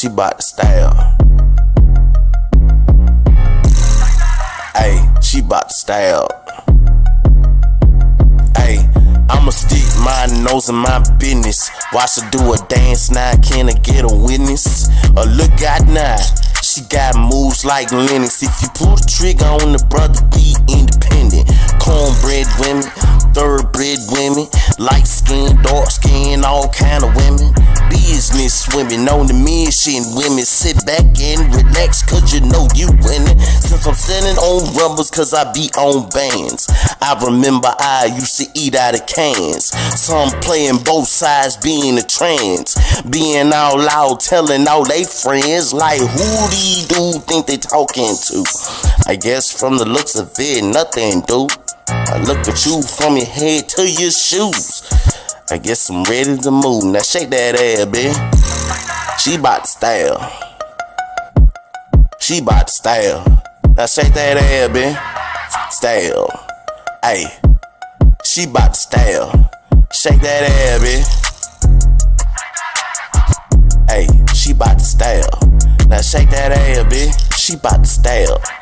She bout to stab. Ayy, she bout to stab. Ayy, I'ma stick my nose in my business. Watch her do a dance now, can I get a witness? Look out now, she got moves like Lennox. If you pull the trigger on the brother, be independent. Cornbread women, thoroughbred women, light skin, dark skin, all kind of women. Business women on the mission. Women sit back and relax, cause you know you winning. Since I'm sitting on rumbles, cause I be on bands. I remember I used to eat out of cans. Some playing both sides, being a trans. Being out loud, telling all they friends, like who these dudes think they talking to? I guess from the looks of it, nothing, dude. I look at you from your head to your shoes. I guess I'm ready to move. Now shake that ass, bitch. She bout to stab. She bout to stab. Now shake that ass, bitch. Stab. Ayy. She bout to stab. Shake that ass, bitch. Ayy. She bout to stab. Now shake that ass, bitch. She bout to stab.